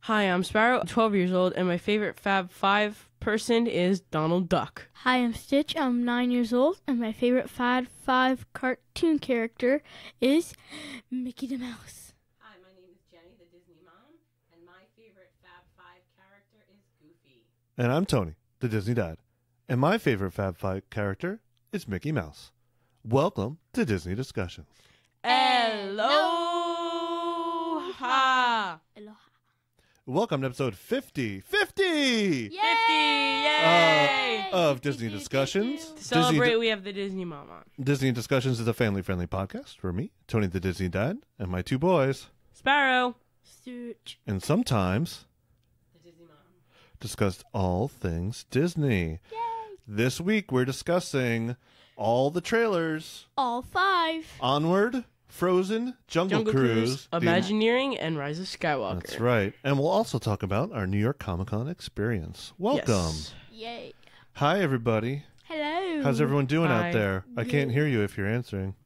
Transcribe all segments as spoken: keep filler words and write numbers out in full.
Hi, I'm Sparrow, twelve years old, and my favorite Fab Five person is Donald Duck. Hi, I'm Stitch. I'm nine years old, and my favorite Fab Five cartoon character is Mickey the Mouse. Hi, my name is Jenny, the Disney mom, and my favorite Fab Five character is Goofy. And I'm Tony, the Disney dad, and my favorite Fab Five character is Mickey Mouse. Welcome to Disney Discussions. Aloha! Aloha. Welcome to episode fifty. fifty! fifty! Yay! Uh, of Disney Discussions. To celebrate, Disney, we have the Disney mom on. Disney Discussions is a family-friendly podcast for me, Tony the Disney dad, and my two boys. Sparrow. Stitch. And sometimes The Disney mom. discuss all things Disney. Yay! This week we're discussing all the trailers. All five. Onward, Frozen, Jungle, Jungle Cruise, Cruise, the- Imagineering, and Rise of Skywalker. That's right. And we'll also talk about our New York Comic Con experience. Welcome. Yes. Yay. Hi, everybody. Hello. How's everyone doing Hi. out there? I can't hear you if you're answering.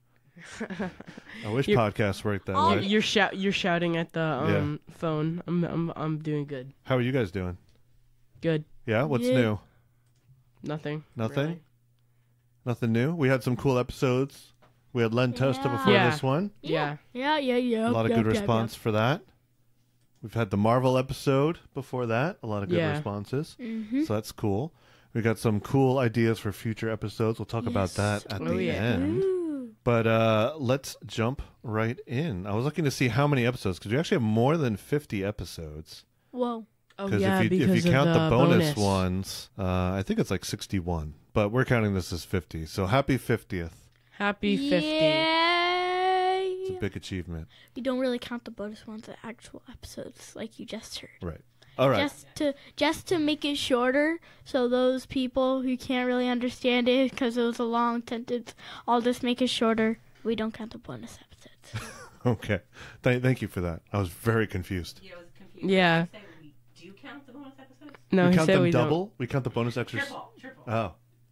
I wish You're- podcasts worked that All way. You're, you're, shout, you're shouting at the um, phone. I'm, I'm, I'm doing good. How are you guys doing? Good. Yeah? What's Yeah. new? Nothing. Nothing? really. Nothing new? We had some cool episodes. We had Len Testa Yeah. before Yeah. this one. Yeah. Yeah, yeah, yeah. A lot of Yep, good yep, response for that. We've had the Marvel episode before that. A lot of good Yeah. responses. Yep. Mm-hmm. So that's cool. We got some cool ideas for future episodes. We'll talk about Yes. that at Oh, the yeah. end. Ooh. But uh, let's jump right in. I was looking to see how many episodes, because we actually have more than fifty episodes. Whoa. Oh, Because yeah, if you because if you of count the, the bonus, ones, uh, I think it's like sixty-one. But we're counting this as fifty. So happy fiftieth. Happy fifty. Yay. It's a big achievement. We don't really count the bonus ones as actual episodes, like you just heard. Right. All right. Just to just to make it shorter, so those people who can't really understand it because it was a long sentence, I'll just make it shorter. We don't count the bonus episodes. Okay. Th- thank you for that. I was very confused. Yeah, I was confused. Yeah. Did you say we do count the bonus episodes? No, we he count said them we double? We count the bonus extras? Triple, triple. Oh.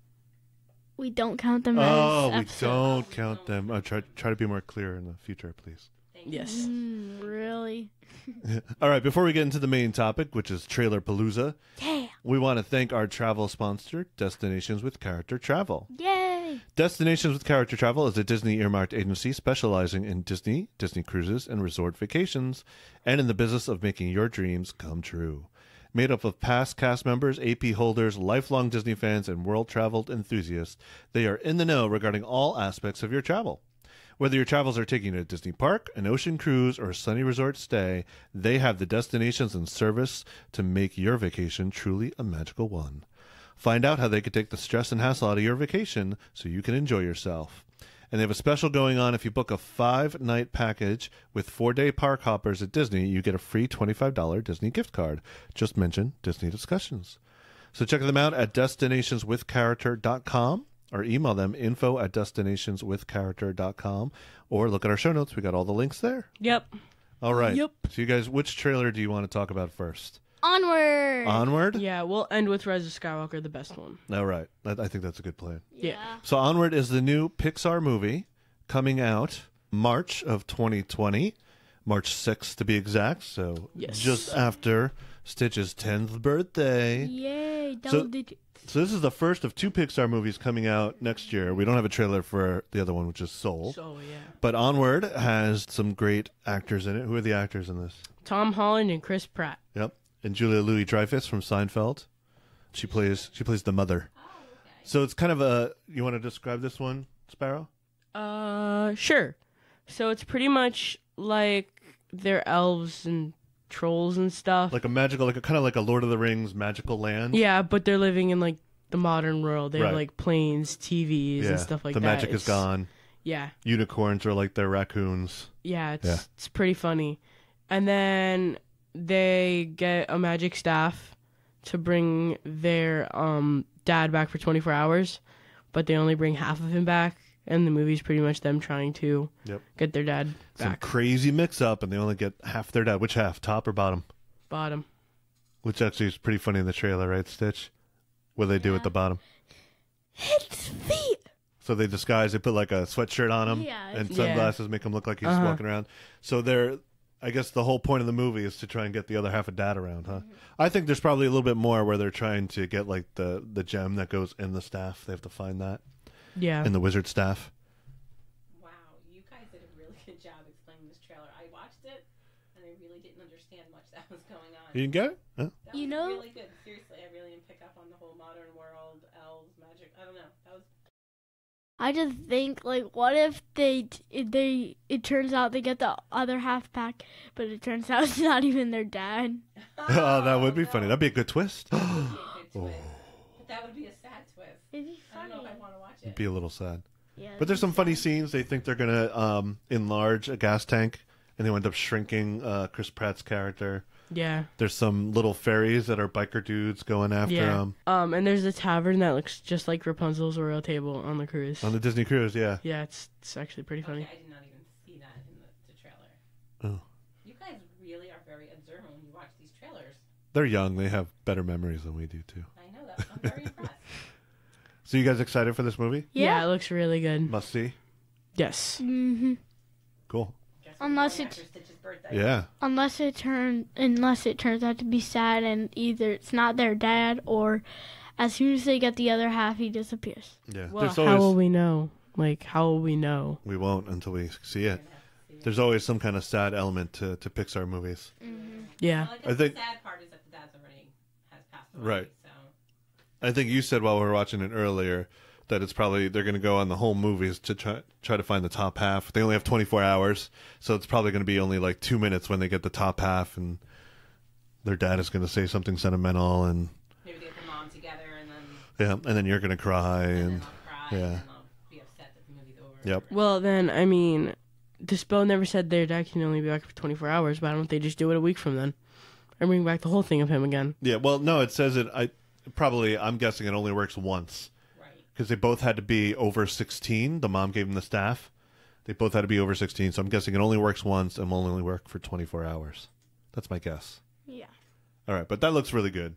We don't count them as Oh, we episodes. don't count them. Uh, try, try to be more clear in the future, please. Thank don't. you. Yes. Mm, really? All right, before we get into the main topic, which is Trailerpalooza, Yeah. we want to thank our travel sponsor, Destinations with Character Travel. Yay. Destinations with Character Travel is a Disney earmarked agency specializing in Disney, Disney cruises, and resort vacations, and in the business of making your dreams come true. Made up of past cast members, A P holders, lifelong Disney fans, and world travel enthusiasts, they are in the know regarding all aspects of your travel. Whether your travels are taking you to a Disney park, an ocean cruise, or a sunny resort stay, they have the destinations and service to make your vacation truly a magical one. Find out how they can take the stress and hassle out of your vacation so you can enjoy yourself. And they have a special going on. If you book a five-night package with four-day park hoppers at Disney, you get a free twenty-five dollars Disney gift card. Just mention Disney Discussions. So check them out at destinations with character dot com or email them info at destinations with character dot com or look at our show notes. We got all the links there. Yep. All right. Yep. So you guys, which trailer do you want to talk about first? Onward. Onward? Yeah, we'll end with Rise of Skywalker, the best one. All right. I, I think that's a good plan. Yeah. So Onward is the new Pixar movie coming out March of twenty twenty, March sixth to be exact. So Yes. just after Stitch's tenth birthday. Yay. So- Double digit. So this is the first of two Pixar movies coming out next year. We don't have a trailer for the other one, which is Soul. So, yeah. But Onward has some great actors in it. Who are the actors in this? Tom Holland and Chris Pratt. Yep. And Julia Louis-Dreyfus from Seinfeld. She plays she plays the mother. Oh, okay. So it's kind of a, you want to describe this one, Sparrow? Uh, sure. So it's pretty much like they're elves and trolls and stuff. Like a magical, like a kind of like a Lord of the Rings magical land. Yeah, but they're living in like the modern world. They Right. have like planes, T Vs, and stuff like the that. magic is It's- gone. Yeah, Unicorns are like their raccoons. yeah, it's Yeah. it's pretty funny. And then they get a magic staff to bring their um dad back for twenty-four hours, but they only bring half of him back. And the movie's pretty much them trying to Yep. get their dad Some back. crazy mix up, and they only get half their dad. Which half, top or bottom? Bottom. Which actually is pretty funny in the trailer, right, Stitch? What do they do at the bottom? It's feet. So they disguise, they put like a sweatshirt on him Yeah. and Yeah. sunglasses, make him look like he's Uh-huh. walking around. So they're I guess the whole point of the movie is to try and get the other half of Dad around, huh? I think there's probably a little bit more where they're trying to get like the the gem that goes in the staff. They have to find that Yeah. in the wizard staff. Wow, you guys did a really good job explaining this trailer. I watched it, and I really didn't understand much that was going on. You didn't get it? Huh? That You was know- really good. Seriously, I really didn't pick up on the whole modern world, elves, magic. I don't know. That was I just think, like, what if they, it, they, it turns out they get the other half back, but it turns out it's not even their dad. Oh, that would be no. funny. That'd be a good twist. That would be a good twist. But that would be a sad twist. It'd be I don't know funny. if I want to watch it. It'd be a little sad. Yeah, But there's some funny scenes. They think they're gonna um, enlarge a gas tank, and they end up shrinking uh, Chris Pratt's character. Yeah. There's some little fairies that are biker dudes going after Yeah. him Um, and there's a tavern that looks just like Rapunzel's royal table on the cruise. on the Disney cruise. Yeah. Yeah, it's it's actually pretty funny. Okay, I did not even see that in the, the trailer. Oh. You guys really are very observant when you watch these trailers. They're young. They have better memories than we do too. I know that. I'm very impressed. So you guys excited for this movie? Yeah, Yeah. it looks really good. Must see. Yes. Mm-hmm. Cool. Just Unless going it's- after Stitch's birthday. Yeah. Unless it turn, unless it turns out to be sad, and either it's not their dad, or as soon as they get the other half, he disappears. Yeah. Well, There's how always will we know? Like, how will we know? we won't until we see it. You're gonna have to see it. There's always some kind of sad element to, to Pixar movies. Yeah. Well, I, guess I think- the sad part is that the dad's already has passed away. Right. So I think you said while we were watching it earlier that it's probably they're going to go on the whole movies to try try to find the top half. They only have twenty-four hours, so it's probably going to be only like two minutes when they get the top half, and their dad is going to say something sentimental, and maybe they get the mom together, and then yeah, and then you're going to cry, and, and then I'll cry, yeah. and then I'll be upset that the movie's over. Yep. Well, then, I mean, the spell never said their dad can only be back for twenty-four hours, but why don't they just do it a week from then? And bring back the whole thing of him again. yeah. Well, no, it says it. I probably I'm guessing it only works once. Right. Because they both had to be over sixteen. The mom gave them the staff. They both had to be over sixteen, so I'm guessing it only works once and will only work for twenty-four hours. That's my guess. Yeah. All right, but that looks really good.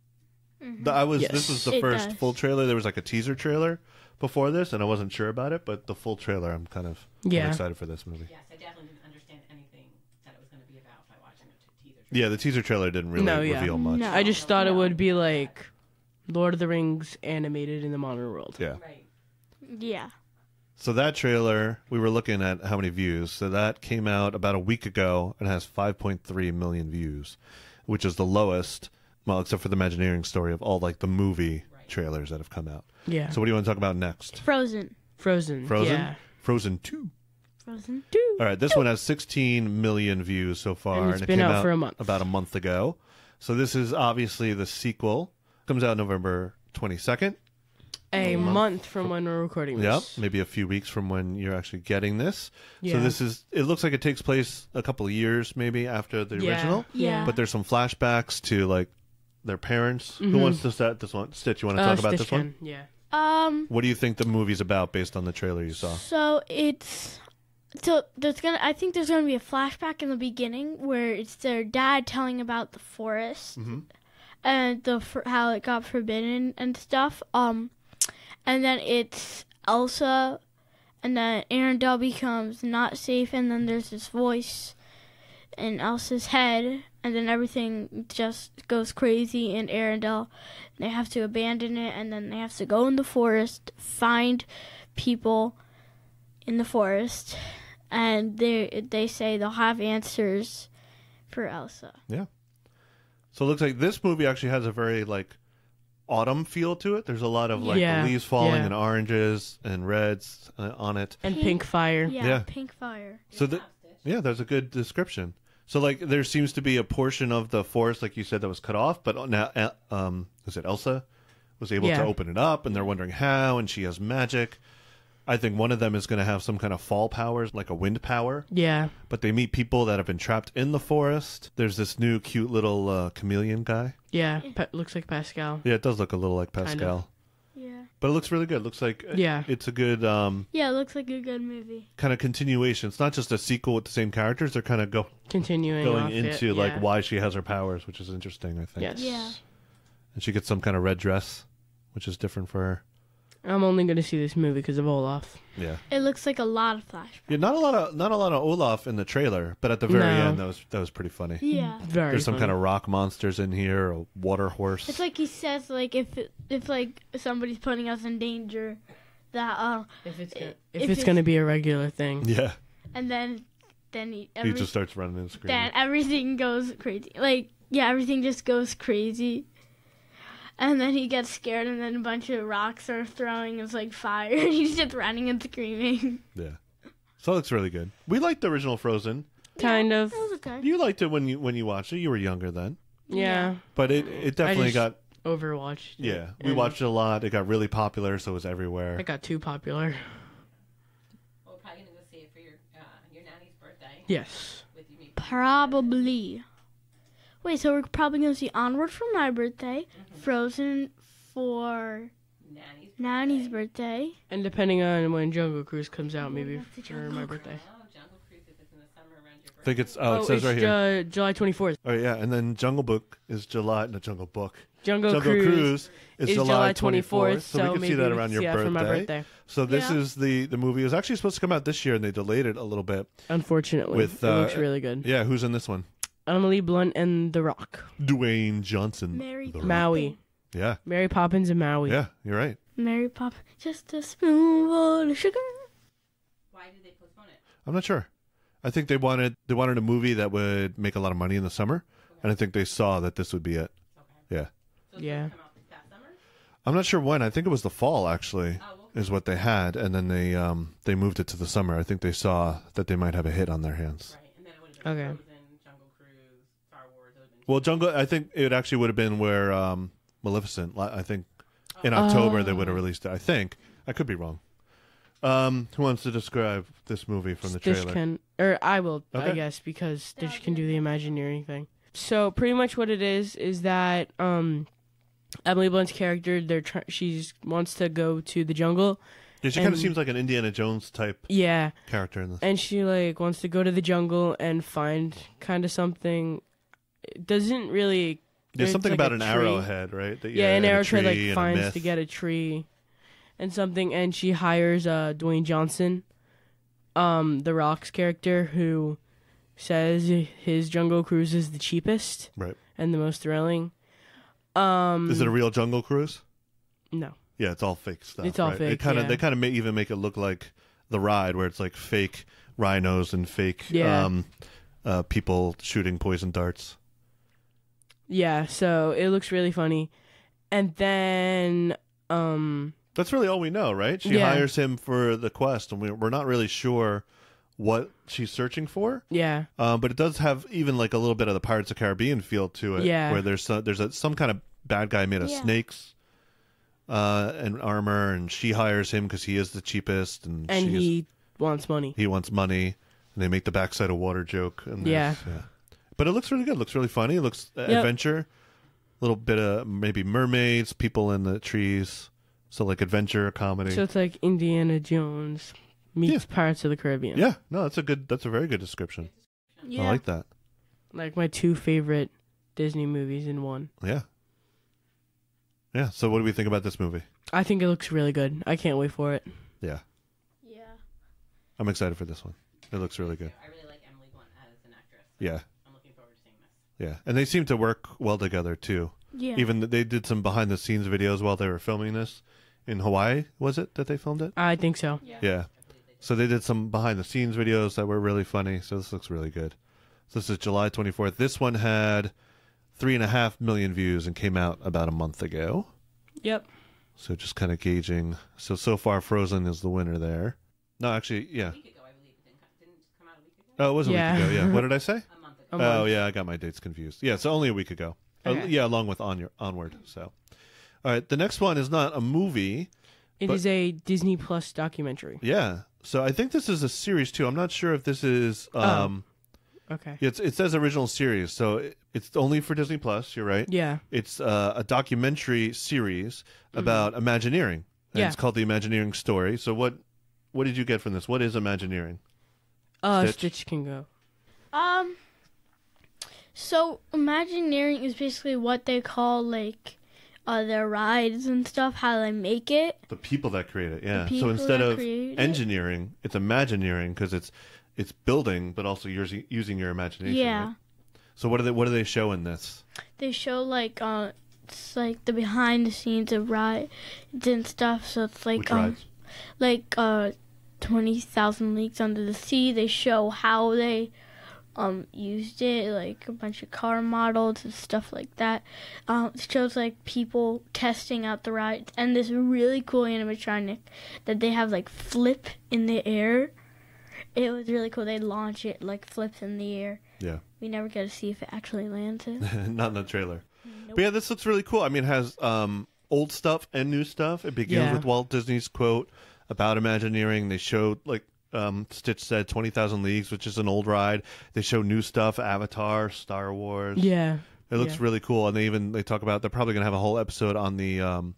The- I was. Yes. This was the It first does. full trailer. There was like a teaser trailer before this, and I wasn't sure about it. But the full trailer, I'm kind of I'm Yeah. excited for this movie. Yes, I definitely didn't understand anything that it was going to be about by watching the teaser. trailer. Yeah, the teaser trailer didn't really No, yeah. reveal much. No. I just thought it would be like Lord of the Rings animated in the modern world. Yeah. Right. Yeah. So that trailer, we were looking at how many views. So that came out about a week ago and has five point three million views, which is the lowest, well, except for the Imagineering story of all like the movie Right. trailers that have come out. Yeah. So what do you want to talk about next? Frozen. Frozen. Frozen? Yeah. Frozen two. Frozen. All right, this one has sixteen million views so far, And it's it been came out for a month. about a month ago. So this is obviously the sequel. Comes out November twenty-second. A month from when we're recording Yep, this. maybe a few weeks from when you're actually getting this. So Yeah. this is. It looks like it takes place a couple of years, maybe after the Yeah. original. Yeah. But there's some flashbacks to like their parents. Who Mhm. wants to start this one? Stitch, you want to Uh, talk about Stitch this one? can, Yeah. Um. What do you think the movie's about based on the trailer you saw? So it's so there's gonna. I think there's gonna be a flashback in the beginning where it's their dad telling about the forest Mm-hmm. and the for, how it got forbidden and stuff. Um, and then it's Elsa, and then Arendelle becomes not safe, and then there's this voice in Elsa's head, and then everything just goes crazy in Arendelle. They have to abandon it, and then they have to go in the forest, find people in the forest, and they they say they'll have answers for Elsa. So it looks like this movie actually has a very like autumn feel to it. There's a lot of like Yeah, leaves falling yeah. and oranges and reds uh, on it. And Pink- Pink Fire. Yeah, Yeah. Pink Fire. So Good the, job, Stitch. yeah, there's a good description. So like there seems to be a portion of the forest, like you said, that was cut off, but now uh, um, is it Elsa was able Yeah. to open it up, and they're wondering how, and she has magic. I think one of them is going to have some kind of fall powers, like a wind power. Yeah. But they meet people that have been trapped in the forest. There's this new cute little uh, chameleon guy. Yeah. Pa- looks like Pascal. Yeah, it does look a little like Kind of. Pascal. Yeah. But it looks really good. It looks like uh, Yeah. it's a good um, Yeah, it looks like a good movie. kind of continuation. It's not just a sequel with the same characters. They're kind of go, Continuing going off into it. like yeah. why she has her powers, which is interesting, I think. Yes. Yeah. And she gets some kind of red dress, which is different for her. I'm only going to see this movie because of Olaf. Yeah. It looks like a lot of flashbacks. Yeah, not a lot of not a lot of Olaf in the trailer, but at the very No. end, that was that was pretty funny. Yeah. Very There's some funny. kind of rock monsters in here, a water horse. It's like he says, like, if if like somebody's putting us in danger, that uh, If it's gonna, if if, it's- it's going to be a regular thing. Yeah, and then then he, he every, just starts running and screaming. then everything goes crazy. Like, yeah, everything just goes crazy. And then he gets scared, and then a bunch of rocks are throwing us like fire, and he's just running and screaming. Yeah, so it looks really good. We liked the original Frozen. Kind of. That was okay. You liked it when you when you watched it. You were younger then, Yeah. but it it definitely just- got Overwatched. it, yeah. We and watched it a lot. It got really popular, so it was everywhere. It got too popular. Well, we're probably gonna go see it for your uh, your nanny's birthday. Yes. With you, maybe. Probably. Wait, so we're probably gonna see Onward for my birthday, Frozen for Nanny's. Nanny's birthday. And depending on when Jungle Cruise comes out, maybe that's the for Jungle my Cruise. birthday. Oh, Jungle Cruise if it's in the summer around your birthday. I think it's oh, it says it's right here. uh, July twenty-fourth. Oh yeah, and then Jungle Book is July. No, Jungle Book. Jungle, Jungle Cruise, Cruise is, is July twenty-fourth, so, we can maybe see that we around can your see that birthday. for my birthday. So this Yeah. is the the movie. It was actually supposed to come out this year, and they delayed it a little bit. Unfortunately, With, it uh, looks really good. Yeah, who's in this one? Emily Blunt and The Rock, Dwayne Johnson. Mary The Rock. Maui, Yeah, Mary Poppins and Maui. yeah, you're right. Mary Pop, just a spoonful of sugar. Why did they postpone it? I'm not sure. I think they wanted they wanted a movie that would make a lot of money in the summer, and I think they saw that this would be it. Okay. Yeah, So it's Yeah. supposed to come out this past summer? I'm not sure when. I think it was the fall actually. Oh, okay. Is what they had, and then they um they moved it to the summer. I think they saw that they might have a hit on their hands. Right, and then it would have been Okay. Frozen, Jungle Cruise, Star Wars. It would have been Well, Jungle. I think it actually would have been where um Maleficent. li- I think in October they would have released it. I think I could be wrong. Um, who wants to describe this movie from the Stitch trailer? can, or I will, I Okay. guess, because Stitch can do the Imagineering thing. So pretty much what it is is that um, Emily Blunt's character, they're try- she's wants to go to the jungle. Yeah, she kind of and- seems like an Indiana Jones type Yeah, character in this. and she like wants to go to the jungle and find kind of something. It doesn't really. There's it's something like about a an tree. arrowhead, right? That- Yeah, an and a arrowhead tree like and a finds myth. to get a tree and something, and she hires uh, Dwayne Johnson, um, the Rock's character, who says his Jungle Cruise is the cheapest Right. and the most thrilling. Um, Is it a real Jungle Cruise? no? Yeah, it's all fake stuff. It's all right? fake, It kind of yeah. they kind of even make it look like the ride, where it's like fake rhinos and fake Yeah. um, uh, people shooting poison darts. Yeah, so it looks really funny, and then um, That's really all we know, right? She Yeah. hires him for the quest, and we, we're not really sure what she's searching for. yeah, Um, but it does have even like a little bit of the Pirates of the Caribbean feel to it, Yeah. where there's some, there's a, some kind of bad guy made of Yeah. snakes uh, and armor, and she hires him because he is the cheapest, and, and she is- he wants money. he wants money, and they make the backside of water joke. And Yeah. there's- yeah. But it looks really good. It looks really funny. It looks uh, Yep. adventure. A little bit of maybe mermaids, people in the trees. So like adventure comedy. So it's like Indiana Jones meets Pirates of the Caribbean. yeah, no, that's a good. That's a very good description. Yeah. I like that. Like my two favorite Disney movies in one. Yeah, yeah. So what do we think about this movie? I think it looks really good. I can't wait for it. Yeah, Yeah. I'm excited for this one. It looks really good. I really like Emily Blunt as an actress. Yeah, I'm looking forward to seeing this. yeah, and they seem to work well together too. Yeah. Even th- they did some behind the scenes videos while they were filming this in Hawaii. Was it that they filmed it? I think so. Yeah. Yeah. So they did some behind the scenes videos that were really funny. So this looks really good. So this is July twenty-fourth. This one had three and a half million views and came out about a month ago. Yep. So just kind of gauging. So, so far Frozen is the winner there. No, actually, yeah. A week ago, I believe. It didn't come, didn't it come out a week ago? Oh, it was a Yeah. week ago. Yeah. What did I say? A month ago. A Oh, month. yeah. I got my dates confused. Yeah. So only a week ago. Uh, Okay. yeah. Along with on Onward. So, all right. The next one is not a movie. It is But- a Disney Plus documentary. Yeah. So I think this is a series too. I'm not sure if this is. Um, Okay. It's, it says original series, so it, it's only for Disney Plus. You're right. Yeah. It's uh, a documentary series about Imagineering. And Yeah. It's called the Imagineering story. So what what did you get from this? What is Imagineering? Uh, Stitch? Stitch can go. Um. So Imagineering is basically what they call like, uh, their rides and stuff, how they make it. The people that create it, yeah. So people instead that of create it. engineering, it's Imagineering because it's it's building, but also using using your imagination. Yeah. Right? So what do they what do they show in this? They show like uh, it's like the behind the scenes of rides and stuff. So it's like Which um, rides? like uh, twenty thousand Leagues Under the Sea. They show how they um used it, like a bunch of car models and stuff like that. Um, it shows like people testing out the rides, and this really cool animatronic that they have like flip in the air. It was really cool. They launch it like flips in the air. Yeah. We never get to see if it actually lands it. Not in the trailer. Nope. But yeah, this looks really cool. I mean, it has um, old stuff and new stuff. It begins Yeah. with Walt Disney's quote about Imagineering. They showed, like um, Stitch said, twenty thousand Leagues, which is an old ride. They show new stuff, Avatar, Star Wars. Yeah. It looks yeah. really cool. And they even they talk about they're probably going to have a whole episode on the um,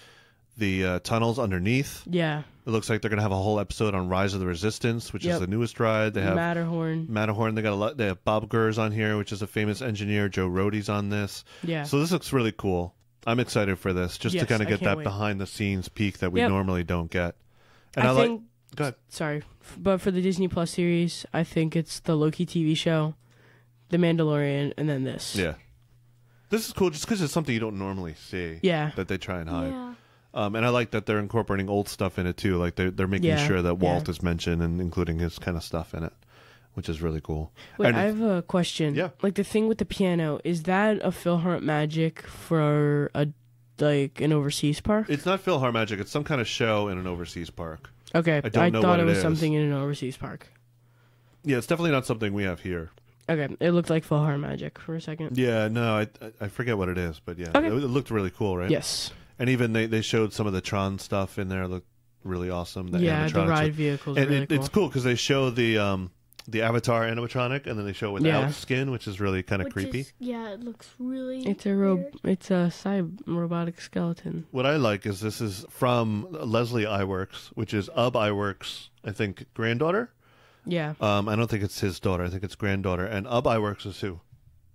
the uh, tunnels underneath. Yeah. It looks like they're going to have a whole episode on Rise of the Resistance, which Yep. is the newest ride. They have Matterhorn. Matterhorn. They got a lot. They have Bob Gurr's on here, which is a famous engineer. Joe Rohde's on this. Yeah. So this looks really cool. I'm excited for this, just to Yes, kind of I get can't that wait. behind the scenes peek that we Yep. normally don't get. And I, I, think. like. Go ahead. Sorry, f- but for the Disney Plus series, I think it's the Loki T V show, The Mandalorian, and then this. Yeah. This is cool, just because it's something you don't normally see. Yeah. That they try and hide. Yeah. Um, and I like that they're incorporating old stuff in it too. Like they're they're making Yeah, sure that Walt yeah. is mentioned and including his kind of stuff in it, which is really cool. Wait, And I it's- have a question. Yeah. Like the thing with the piano, is that a Philhart Magic for a like an overseas park? It's not Philhar Magic. It's some kind of show in an overseas park. Okay, I don't know thought what it it was is. something in an overseas park. Yeah, it's definitely not something we have here. Okay, it looked like Philhar Magic for a second. Yeah, no, I I- I forget what it is, but yeah, Okay. it, it looked really cool, right? Yes. And even they, they showed some of the Tron stuff in there. It looked really awesome. The yeah, the animatronics ride look- vehicles. and really it, cool. it's cool because they show the um the Avatar animatronic, and then they show without Yeah. skin, which is really kind of Which creepy. is- yeah, it looks really. It's a ro- weird. It's a cyb robotic skeleton. What I like is this is from Leslie Iwerks, which is Ub Iwerks, I think, granddaughter. Yeah. Um, I don't think it's his daughter. I think it's granddaughter. And Ub Iwerks is who?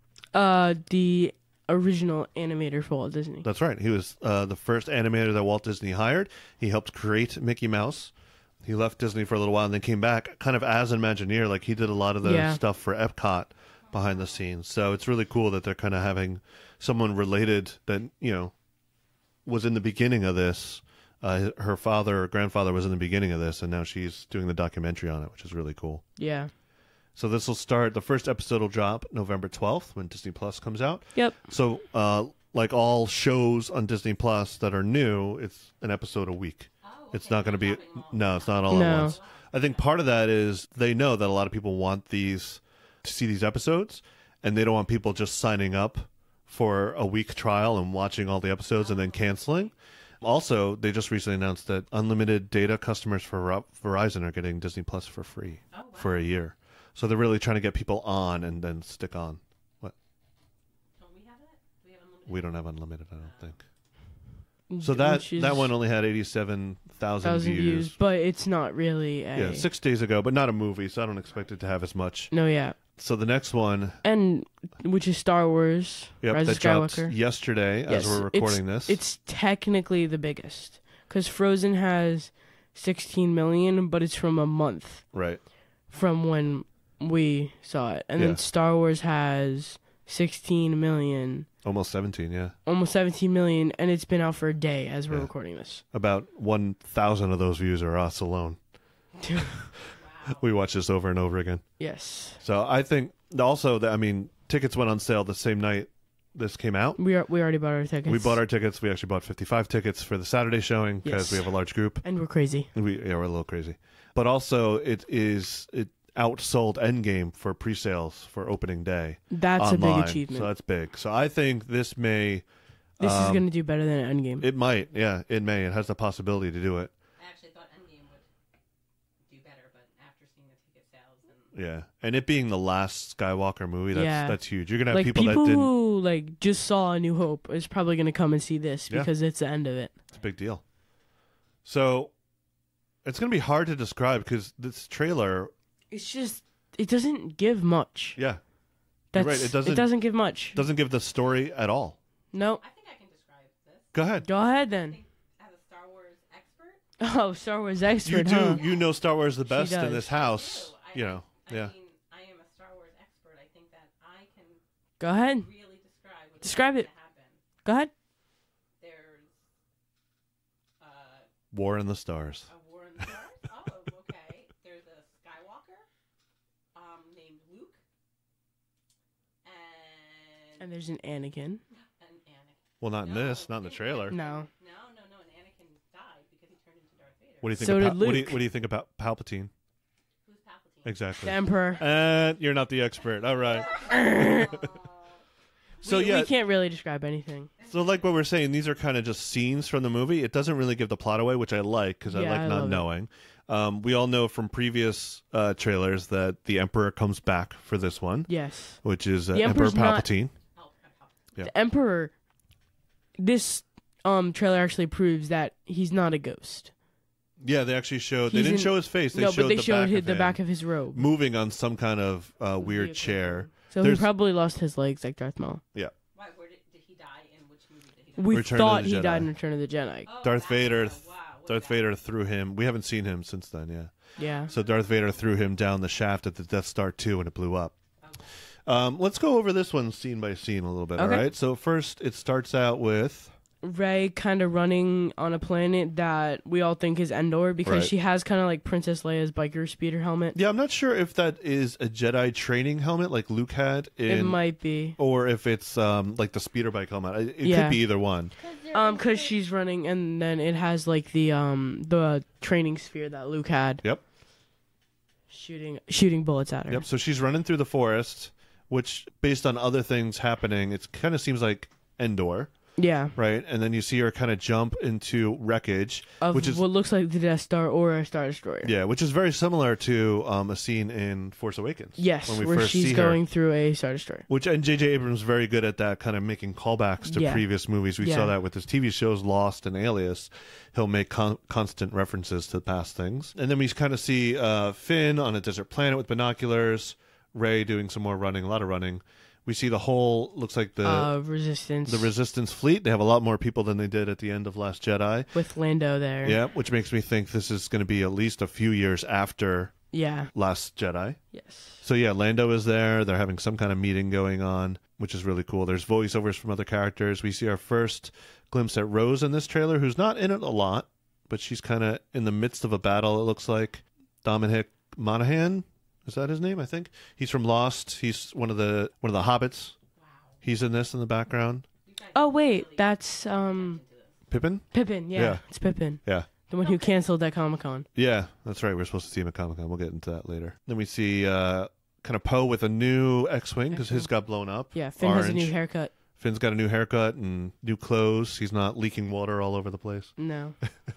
Uh, the original animator for Walt Disney. That's right. He was uh, the first animator that Walt Disney hired. He helped create Mickey Mouse. He left Disney for a little while and then came back kind of as an Imagineer. Like he did a lot of the Yeah. stuff for Epcot behind the scenes. So it's really cool that they're kind of having someone related that, you know, was in the beginning of this. Uh, her father or grandfather was in the beginning of this, and now she's doing the documentary on it, which is really cool. Yeah. So this will start, the first episode will drop November twelfth when Disney Plus comes out. Yep. So, uh, like all shows on Disney Plus that are new, it's an episode a week. Oh, It's okay, not going to be, dropping all no, the it's not all at No. once. I think part of that is they know that a lot of people want these, to see these episodes, and they don't want people just signing up for a week trial and watching all the episodes and then canceling. Also, they just recently announced that unlimited data customers for Ro- Verizon are getting Disney Plus for free Oh, wow. for a year. So they're really trying to get people on and then stick on. What? Don't we have that? Do we have unlimited? We don't have unlimited, I don't think. So that Which is that one only had eighty-seven thousand thousand views. views, but it's not really a. Yeah, six days ago, but not a movie, so I don't expect it to have as much. No, yeah, So the next one, and which is Star Wars: yep, Rise that of dropped Skywalker. yesterday as Yes, we're recording it's, this. It's technically the biggest because Frozen has sixteen million, but it's from a month right. from when we saw it, and Yeah. then Star Wars has sixteen million, Almost seventeen, yeah. almost seventeen million, and it's been out for a day as we're Yeah. recording this. About one thousand of those views are us alone. We watch this over and over again. Yes, So I think also that, I mean, tickets went on sale the same night this came out. we are we already bought our tickets. We bought our tickets. We actually bought fifty-five tickets for the Saturday showing because Yes. we have a large group. and we're crazy. We yeah, we're a little crazy. But also it is it outsold Endgame for pre-sales for opening day. That's online. a big achievement. So that's big. So I think this may this is um, going to do better than Endgame. it might, yeah, it may. It has the possibility to do it. I actually thought Endgame would do better, but after seeing the ticket sales and Yeah. And it being the last Skywalker movie, that's Yeah. that's huge. You're gonna have Like people, people, that didn't who like just saw A New Hope is probably going to come and see this Yeah. because it's the end of it. it's a big deal. So it's gonna be hard to describe because this trailer It's just it doesn't give much. yeah, That's right, it doesn't- it doesn't give much. doesn't give the story at all. No. I think I can describe this. Go ahead. Go ahead then. As a Star Wars expert, Oh, Star Wars expert, You do. huh? You know Star Wars the best in does. this house. I, You know. I Yeah. mean, I am a Star Wars expert. I think that I can Go ahead. really describe what's Describe going it. to happen. Go ahead. There's uh, War in the Stars. a war in the stars. Oh, okay. There's a Skywalker um, named Luke, and And there's an Anakin. an Anakin. Well, not in No, this. Not in the trailer. No. No, no, no. And Anakin died because he turned into Darth Vader. What do you think? So of did Pal- what, do you, Luke. what do you think about Palpatine? Who's Palpatine? Exactly. The Emperor. And you're not the expert. All right. So we, yeah. we can't really describe anything. So like what we're saying, these are kind of just scenes from the movie. It doesn't really give the plot away, which I like because I Yeah, like I not love it. knowing. Um, we all know from previous uh, trailers that the Emperor comes back for this one, Yes. which is uh, The Emperor Emperor's not- Palpatine. Oh, Palpatine. Yeah. The Emperor. This um trailer actually proves that he's not a ghost. Yeah, they actually showed. They He's didn't in- show his face. They no, showed but they the showed back his, of the him back of his robe. moving on some kind of uh, weird Vehicle. chair. So There's- he probably lost his legs like Darth Maul. Yeah, Why? Where did, did he die? In which movie did he die? We Return of thought the he Jedi. died in Return of the Jedi. Oh, Darth that's- Vader. oh, wow. Way Darth back. Vader threw him. We haven't seen him since then. Yeah. Yeah. So Darth Vader threw him down the shaft at the Death Star two, and it blew up. Okay. Um, let's go over this one scene by scene a little bit. All Okay. right. So first, it starts out with Rey kind of running on a planet that we all think is Endor because Right. she has kind of like Princess Leia's biker speeder helmet. yeah. I'm not sure if that is a Jedi training helmet like Luke had in, It might be. or if it's um like the speeder bike helmet. I- It Yeah. could be either one. Um, because she's running, and then it has like the um the training sphere that Luke had. Yep. Shooting shooting bullets at her. Yep. So she's running through the forest, which, based on other things happening, it kind of seems like Endor, Yeah. right? And then you see her kind of jump into wreckage, Of which is what looks like the Death Star or a Star Destroyer. yeah, which is very similar to um, a scene in Force Awakens. Yes, when we where first she's see going her. through a Star Destroyer. Which and J J Abrams is very good at that, kind of making callbacks to Yeah. previous movies. We Yeah. saw that with his T V shows Lost and Alias. He'll make con- constant references to past things, and then we kind of see uh, Finn on a desert planet with binoculars. Rey doing some more running, a lot of running. We see the whole looks like the uh, Resistance. the Resistance fleet. They have a lot more people than they did at the end of Last Jedi. with Lando there. Yeah, which makes me think this is going to be at least a few years after Yeah. Last Jedi. Yes. So yeah, Lando is there. They're having some kind of meeting going on, which is really cool. There's voiceovers from other characters. We see our first glimpse at Rose in this trailer, who's not in it a lot, but she's kind of in the midst of a battle, it looks like. Dominic Monaghan, is that his name? I think he's from Lost. He's one of the one of the hobbits. Wow. He's in this in the background. You guys Oh really wait, that's um into this. Pippin? Pippin. Yeah, Yeah. it's Pippin, Yeah. the one who canceled that Comic Con. Yeah, that's right. We're supposed to see him at Comic Con. We'll get into that later. Then we see uh, kind of Poe with a new X-wing because his got blown up. Yeah, Finn has a Orange. new haircut. Finn's got a new haircut and new clothes. He's not leaking water all over the place. No.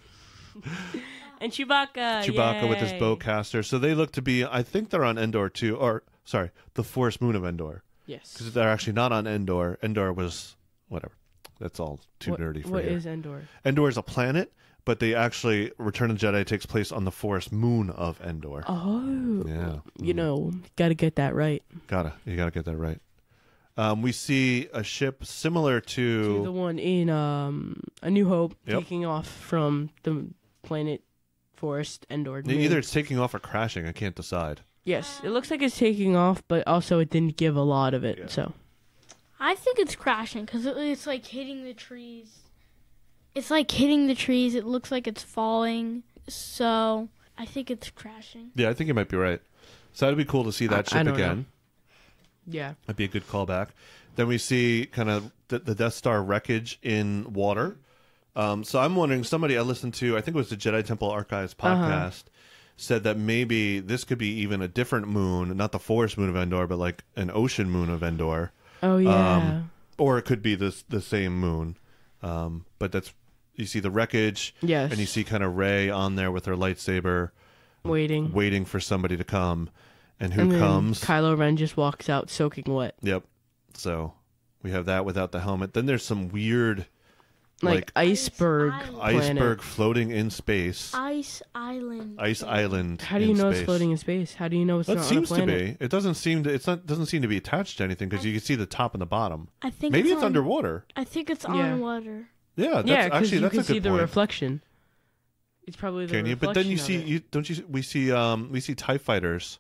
And Chewbacca. Chewbacca with his yay. bowcaster. So they look to be, I think they're on Endor too, or sorry, the Forest Moon of Endor. Yes. Because they're actually not on Endor. Endor was, whatever. That's all too what, nerdy for What you. is Endor? Endor is a planet, but they actually, Return of the Jedi takes place on the Forest Moon of Endor. Oh. Yeah. You know, got to get that right. Gotta, you gotta get that right. Um, we see a ship similar To the to, one in um A New Hope Yep. taking off from the planet Forest Endor. either it's taking off or crashing. I can't decide. Yes, it looks like it's taking off, but also it didn't give a lot of it. Yeah. So I think it's crashing because it, it's like hitting the trees. It's like hitting the trees. It looks like it's falling. So I think it's crashing. Yeah, I think you might be right. So that'd be cool to see that I- I ship don't again. know. yeah, That'd be a good callback. Then we see kind of the, the Death Star wreckage in water. Um, so I'm wondering, somebody I listened to, I think it was the Jedi Temple Archives podcast, Uh-huh. said that maybe this could be even a different moon, not the Forest Moon of Endor, but like an ocean moon of Endor. oh yeah, Um, or it could be this the same moon. Um, but that's, you see the wreckage, yes, and you see kind of Rey on there with her lightsaber, waiting. waiting for somebody to come. And who and then comes? Kylo Ren just walks out soaking wet, Yep. So we have that without the helmet. Then there's some weird, like, like, iceberg Ice planet. iceberg floating in space. Ice Island. Ice island. How do you in know space. it's floating in space? How do you know it's That not seems on a to planet? be. It doesn't seem to. It's not. Doesn't seem to be attached to anything because you can see the top and the bottom. I think Maybe it's, it's on, underwater. I think it's Yeah. on water. Yeah, that's, yeah, because actually you that's can a good see the point. reflection. It's probably the Can you? reflection But then you of see, it. you don't you? We see, um, we see TIE fighters.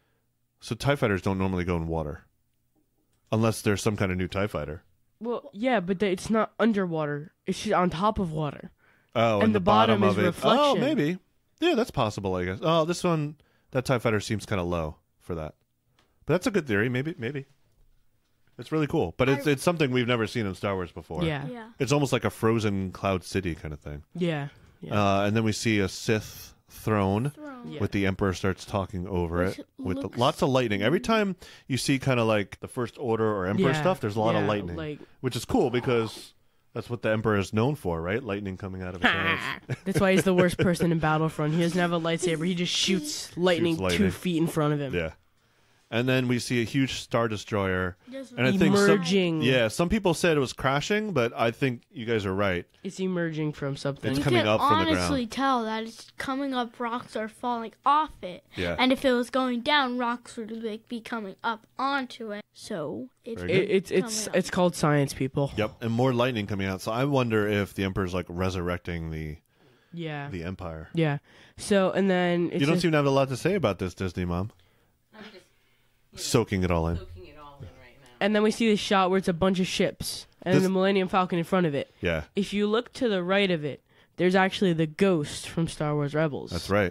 So TIE fighters don't normally go in water, unless there's some kind of new TIE fighter. Well, yeah, but the, it's not underwater. It's just on top of water. Oh, And and the the bottom, bottom of is it. reflection. Oh, maybe. Yeah, that's possible. I guess. Oh, this one, that TIE fighter seems kind of low for that. But that's a good theory. Maybe, maybe. It's really cool, but it's I- it's something we've never seen in Star Wars before. Yeah, Yeah. It's almost like a frozen Cloud City kind of thing. yeah, yeah. Uh, and then we see a Sith throne Throne. Yeah. with the Emperor starts talking over Which it with looks- lots of lightning. Every time you see kind of like the First Order or Emperor Yeah, stuff, there's a lot of yeah, lightning, like- which is cool because that's what the Emperor is known for, right? Lightning coming out of his hands. That's why he's the worst person in Battlefront. He doesn't have a lightsaber. He just shoots lightning, Shoots lightning. two feet in front of him. Yeah. And then we see a huge Star Destroyer. Just And I think some, Emerging. yeah, some people said it was crashing, but I think you guys are right. It's emerging from something. It's you coming can up from the ground. honestly tell that it's coming up. Rocks are falling off it, Yeah. and if it was going down, rocks would like be coming up onto it. So it's Very It, it's it's coming up. it's called science, people. Yep, and more lightning coming out. So I wonder if the Emperor's like resurrecting the Yeah. the Empire. Yeah. So and then it's You don't just- seem to have a lot to say about this, Disney Mom. I'm just you know, Soaking it all in. soaking it all in right now. and then we see this shot where it's a bunch of ships and This- then the Millennium Falcon in front of it. Yeah, If you look to the right of it, there's actually the Ghost from Star Wars Rebels. that's right.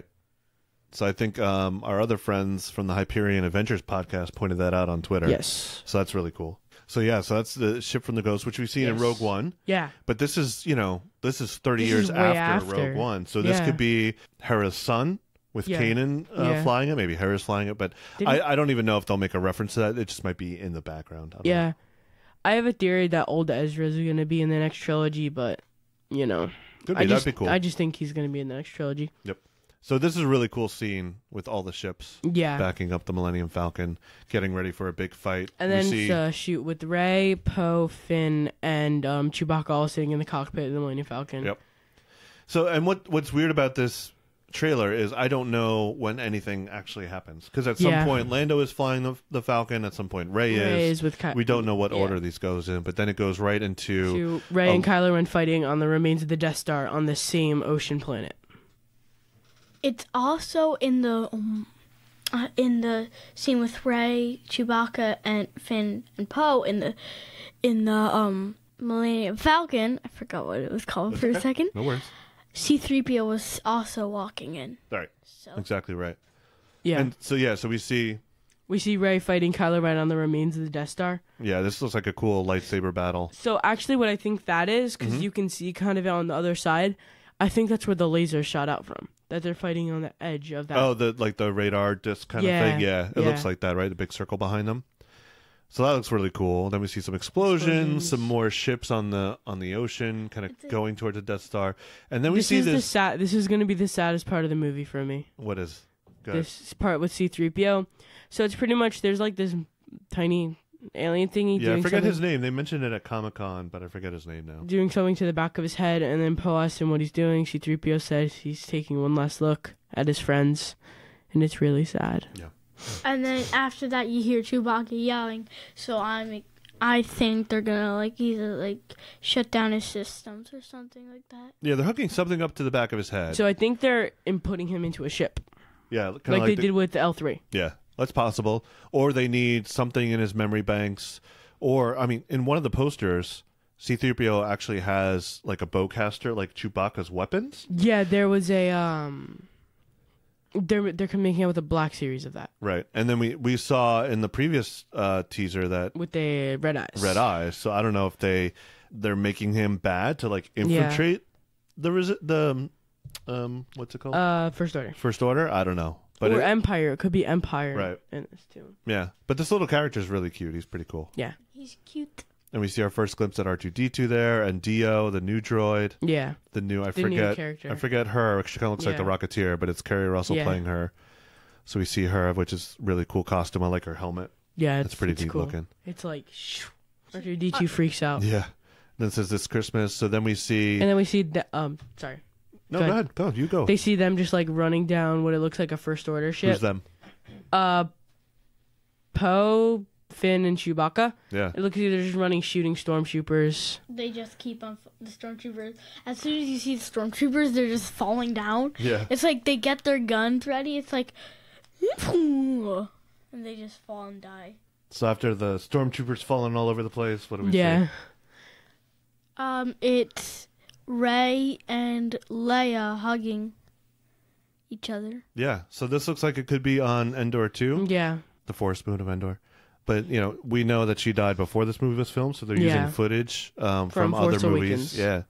So I think um, our other friends from the Hyperion Adventures podcast pointed that out on Twitter. Yes. So that's really cool. So yeah, so that's the ship from the Ghost, which we've seen in Yes. Rogue One. Yeah. But this is, you know, this is thirty This years is way after, after. Rogue One. So this Yeah. could be Hera's son with Yeah. Kanan uh, Yeah. flying it. Maybe Hera's flying it. But Didn't- I, I don't even know if they'll make a reference to that. It just might be in the background. I don't know. Yeah. I have a theory that old Ezra is going to be in the next trilogy, but you know, Could be. I just That'd be cool. I just think he's going to be in the next trilogy. Yep. So this is a really cool scene with all the ships Yeah. backing up the Millennium Falcon, getting ready for a big fight. And We then see, it's a shoot with Rey, Poe, Finn, and um, Chewbacca all sitting in the cockpit of the Millennium Falcon. Yep. So, and what what's weird about this trailer is I don't know when anything actually happens because at some Yeah. point Lando is flying the, the Falcon, at some point Rey Rey is. is with Ky- We don't know what yeah. order these goes in, but then it goes right into to Rey and Oh. Kylo Ren fighting on the remains of the Death Star on the same ocean planet. It's also in the um, uh, in the scene with Rey, Chewbacca, and Finn and Poe in the in the um Millennium Falcon. I forgot what it was called for a second. no worries. C three P O was also walking in. All right, So exactly right. Yeah. And so yeah, so we see we see Rey fighting Kylo Ren on the remains of the Death Star. yeah, this looks like a cool lightsaber battle. So actually what I think that is, because Mm-hmm. you can see kind of on the other side, I think that's where the laser shot out from. That they're fighting on the edge of that. Oh, the like the radar disc kind Yeah, of thing. Yeah, it yeah. looks like that, right? The big circle behind them. So that looks really cool. Then we see some explosions, Explosions. some more ships on the on the ocean, kind of going towards the Death Star, and then we this see is the this. sad. This is going to be the saddest part of the movie for me. What is? Go ahead. This part with C three P O. So it's pretty much there's like this tiny alien thingy Yeah, I doing forget something, his name. They mentioned it at Comic Con, but I forget his name now. doing something to the back of his head, and then Poe asks him what he's doing. C three P O says he's taking one last look at his friends, and it's really sad. and then after that, you hear Chewbacca yelling. So I'm I think they're gonna like either like shut down his systems or something like that. Yeah, they're hooking something up to the back of his head. So I think they're inputting him into a ship, yeah, kind like, of they like the- did with the L three. Yeah, that's possible. Or they need something in his memory banks. Or, I mean, in one of the posters, C three P O actually has like a bowcaster, like Chewbacca's weapons. Yeah, there was a um. They're they're making out with a black series of that Right. And then we, we saw in the previous uh, teaser that with the red eyes. red eyes. So I don't know if they they're making him bad to like infiltrate the resi- the um what's it called? Uh, First Order. First Order? I don't know. But or it- Empire. It could be Empire. Right. In this too. yeah. But this little character is really cute. He's pretty cool. Yeah. He's cute. And we see our first glimpse at R two D two there, and Dio, the new droid. Yeah. The new, I The new forget, character. I forget her. She kind of looks like the Yeah. Rocketeer, but it's Carrie Russell Yeah. playing her. So we see her, which is really cool costume. I like her helmet. Yeah. It's, pretty it's neat cool. looking. It's like R two D two freaks out. Yeah. Then it says this Christmas. So then we see. And then we see the um. Sorry. no, go go ahead. ahead. Go. You go. They see them just like running down what it looks like a First Order ship. Who's them? Uh, Poe, Finn and Chewbacca. Yeah. It looks like they're just running, shooting stormtroopers. They just keep on the stormtroopers. As soon as you see the stormtroopers, they're just falling down. Yeah. It's like they get their guns ready. It's like, and they just fall and die. So after the stormtroopers falling all over the place, what do we Yeah. see? Um, it's Rey and Leia hugging each other. Yeah. So this looks like it could be on Endor too, Yeah. the Force Moon of Endor. But, you know, we know that she died before this movie was filmed, so they're Yeah. using footage um, from, From other Force movies. Awakens. Yeah.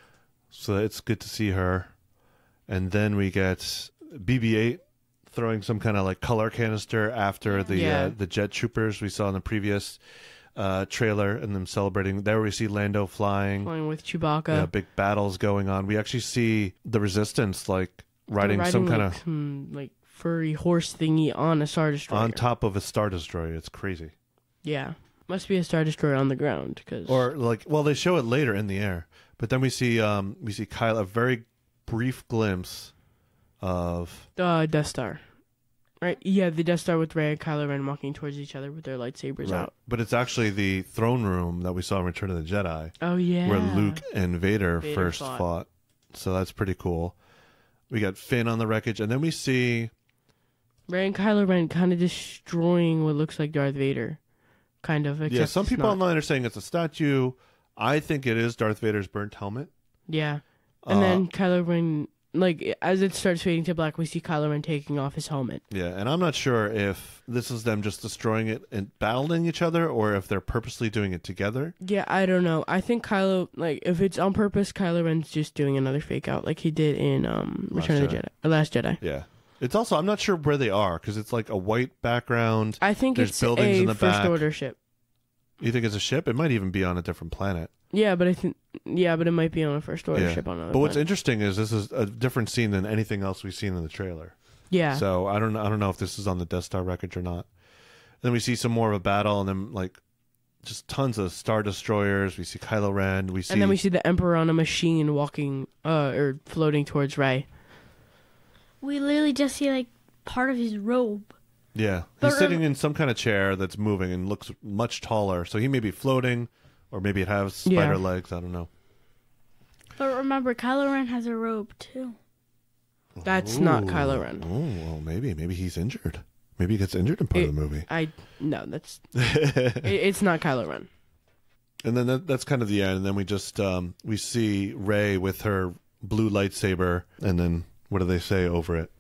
So it's good to see her. And then we get B B eight throwing some kind of like color canister after the Yeah. uh, the jet troopers we saw in the previous uh, trailer, and them celebrating. There we see Lando flying. Flying with Chewbacca. Yeah, big battles going on. We actually see the Resistance like riding, They're some kind like, of some, like furry horse thingy on a Star Destroyer. on top of a Star Destroyer. It's crazy. Yeah. Must be a Star Destroyer on the ground. Cause... Or like, well, they show it later in the air, but then we see um we see Kylo, a very brief glimpse of Uh, Death Star. Right? Yeah, the Death Star with Rey and Kylo Ren walking towards each other with their lightsabers right. out. But it's actually the throne room that we saw in Return of the Jedi, Oh, yeah. where Luke and Vader, Vader first fought. fought. So that's pretty cool. We got Finn on the wreckage, and then we see Rey and Kylo Ren kind of destroying what looks like Darth Vader. Kind of. yeah. except Some it's people not. online are saying it's a statue. I think it is Darth Vader's burnt helmet. Yeah. And Uh, then Kylo Ren, like, as it starts fading to black, we see Kylo Ren taking off his helmet. Yeah, and I'm not sure if this is them just destroying it and battling each other, or if they're purposely doing it together. Yeah, I don't know. I think Kylo, like, if it's on purpose, Kylo Ren's just doing another fake out, like he did in um Last Return of the Jedi. Jedi, uh, Last Jedi. Yeah. It's also, I'm not sure where they are, because it's like a white background. I think There's it's buildings a in the First back. Order ship. You think it's a ship? It might even be on a different planet. Yeah, but I think yeah, but it might be on a First Order Yeah. ship on another. But what's planet. interesting is this is a different scene than anything else we've seen in the trailer. Yeah. So I don't I don't know if this is on the Death Star wreckage or not. Then we see some more of a battle, and then like just tons of Star Destroyers. We see Kylo Ren. We see And then we see the Emperor on a machine walking uh or floating towards Rey. We literally just see like part of his robe. yeah. But He's sitting rem- in some kind of chair that's moving and looks much taller. So he may be floating, or maybe it has spider Yeah. legs. I don't know. But remember, Kylo Ren has a robe too. That's not Ooh. Kylo Ren. Oh, well, maybe maybe he's injured. Maybe he gets injured in part It- of the movie. I no, that's it, it's not Kylo Ren. And then that, that's kind of the end. And then we just um, we see Rey with her blue lightsaber, and then what do they say over it?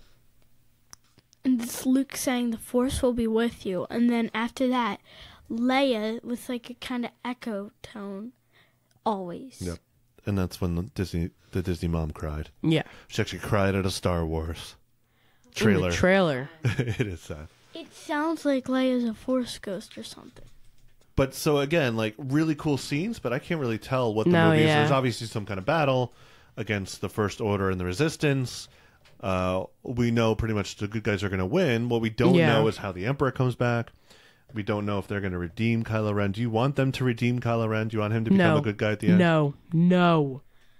And it's Luke saying the Force will be with you. And then after that, Leia with like a kind of echo tone. Always. Yep. And that's when the Disney the Disney mom cried. Yeah. She actually cried at a Star Wars In the trailer. trailer. It is sad. It sounds like Leia's a Force ghost or something. But so again, like really cool scenes, but I can't really tell what the No, movie is. yeah. There's obviously some kind of battle against the First Order and the Resistance. Uh, we know pretty much the good guys are going to win. What we don't Yeah. know is how the Emperor comes back. We don't know if they're going to redeem Kylo Ren. Do you want them to redeem Kylo Ren? Do you want him to become No. a good guy at the end? No. No.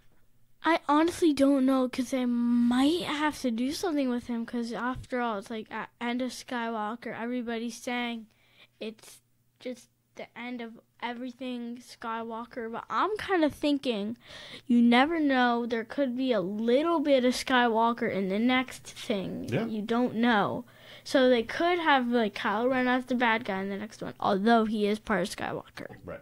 I honestly don't know because they might have to do something with him because after all, it's like at end of Skywalker, everybody's saying it's just the end of everything Skywalker. But I'm kind of thinking you never know. There could be a little bit of Skywalker in the next thing. Yeah. You don't know. So they could have like Kylo Ren as the bad guy in the next one, although he is part of Skywalker. Right.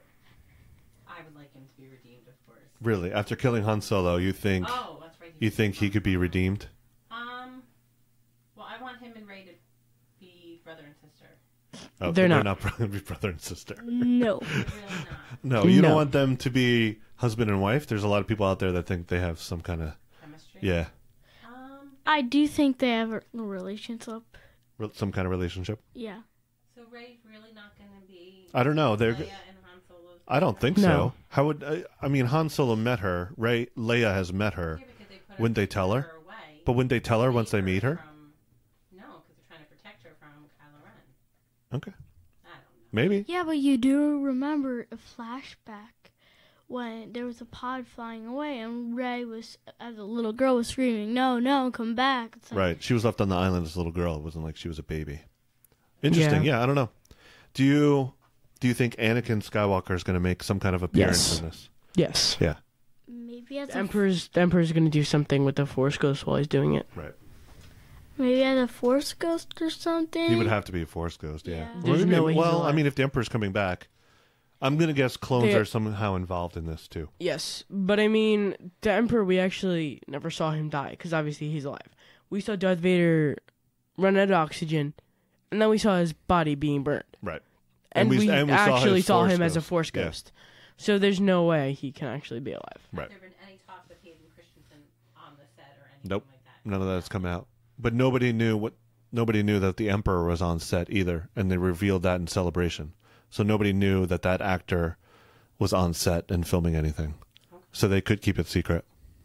I would like him to be redeemed, of course. Really? After killing Han Solo, you think Oh, that's right. you think he could be redeemed? Um. Well, I want him and Ray to be brother and sister. Okay, They're not. not brother, brother and sister. No. They're really not. No, you don't No. want them to be husband and wife. There's a lot of people out there that think they have some kind of Chemistry. yeah, Um. I do think they have a relationship. re- some kind of relationship. Yeah. So Ray's really not going to be. I don't know. They're. Leia and Han Solo's I don't think No. so. How would I, I mean? Han Solo met her. Ray Leia has met her. Yeah, because they put Wouldn't they tell her? Away. But wouldn't they tell her once they meet her? From, no, because they're trying to protect her from Kylo Ren. Okay, I don't know. maybe. Yeah, but you do remember a flashback when there was a pod flying away and Rey was, as a little girl, was screaming, "No, no, come back!" It's like, Right. She was left on the island as a little girl. It wasn't like she was a baby. Interesting. Yeah, I don't know. Do you do you think Anakin Skywalker is going to make some kind of appearance Yes. in this? Yes. Yeah. Maybe as The a Emperor's the Emperor's gonna do something with the Force Ghost while he's doing it. Right. maybe as a Force ghost or something. He would have to be a Force Ghost, yeah. Yeah. Well, There's maybe- no way he's well I alive. mean, if the Emperor's coming back, I'm going to guess clones They- are somehow involved in this, too. Yes, but I mean, the Emperor, we actually never saw him die because obviously he's alive. We saw Darth Vader run out of oxygen, and then we saw his body being burnt. Right. And, And we- we, and we saw actually his saw, Force him as a Ghost. Force Yeah. Ghost. So there's no way he can actually be alive. Right. Has there been any talk with Hayden Christensen on the set or anything Nope. like that? None of that's come out. But nobody knew what nobody knew that the Emperor was on set either, and they revealed that in Celebration. So nobody knew that that actor was on set and filming anything. Okay. So they could keep it secret.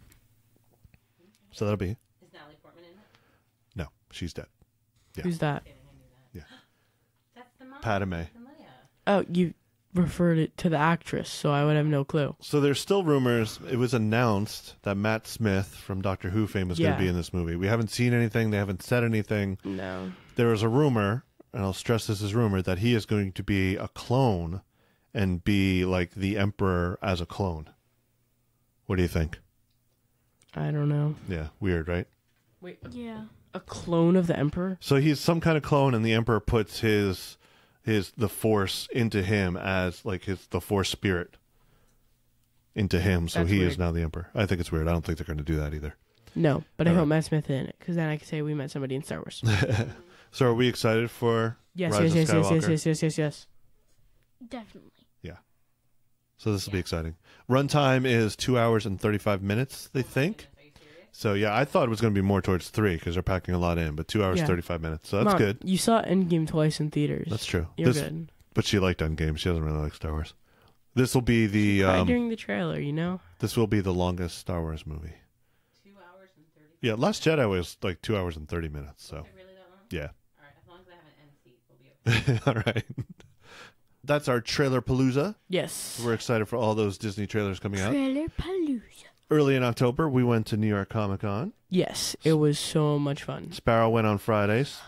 So that'll be Is Natalie Portman in it? no, she's dead. Yeah. Who's that? Kidding, I knew that. Yeah. That's the mom. Padme. and Leia. Oh, you referred it to the actress, so I would have no clue. So there's still rumors. It was announced that Matt Smith from Doctor Who fame is going Yeah. to be in this movie. We haven't seen anything. They haven't said anything. No. There is a rumor, and I'll stress this is rumor, that he is going to be a clone and be like the Emperor as a clone. What do you think? I don't know. Yeah, weird, right? Wait, Yeah. a clone of the Emperor? So he's some kind of clone, and the Emperor puts his his the Force into him as like his the Force spirit into him. So That's he is weird. now the Emperor. I think it's weird. I don't think they're going to do that either. No, but I All hope right. Matt Smith is in it, because then I can say we met somebody in Star Wars. So are we excited for Yes, Rise yes, of yes, yes, yes, Skywalker? yes, yes, yes, yes. Definitely. So this will be exciting. Runtime is two hours and thirty-five minutes, they think. Are you serious? So yeah, I thought it was going to be more towards three because they're packing a lot in, but two hours Yeah. thirty-five minutes. So that's Mom, good. You saw Endgame twice in theaters. That's true. You're This- good. But she liked Endgame. She doesn't really like Star Wars. This will be the Cried um, during the trailer, you know? this will be the longest Star Wars movie. Two hours and thirty. Yeah, Last Jedi was like two hours and thirty minutes. So Is it really that long? yeah. All right. As long as I have an end seat, we'll be okay. All right. That's our Trailerpalooza. Yes. We're excited for all those Disney trailers coming out. Trailerpalooza. Early in October, we went to New York Comic Con. Yes, it was so much fun. Sparrow went on Fridays.